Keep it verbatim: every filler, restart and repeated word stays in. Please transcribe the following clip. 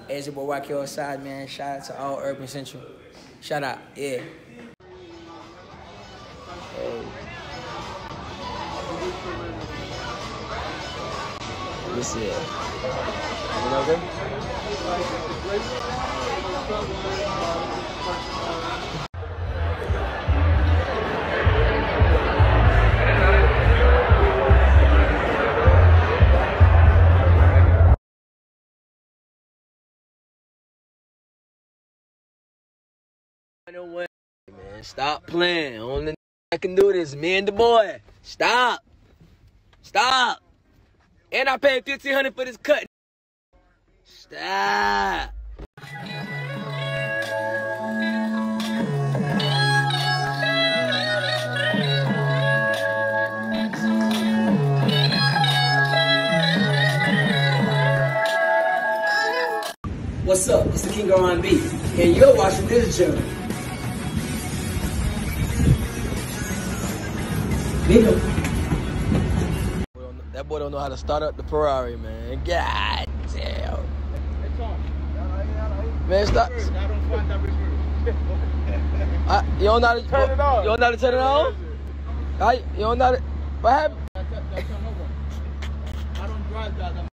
Hey, it's your boy Y K Osiris, man. Shout out to all Urban Central. Shout out, yeah. Hey. Let me see it. You know good? No way, man. Stop playing. Only I can do this. Me and the boy. Stop. Stop. And I paid fifteen hundred dollars for this cut. Stop. What's up? It's the King of R and B, and you're watching this journey. Nigga. That boy don't know how to start up the Ferrari, man. God damn. Man, stop. uh, you don't know how to turn it on. You don't know how to turn it on? I, you don't know how to, what happened? I don't drive that.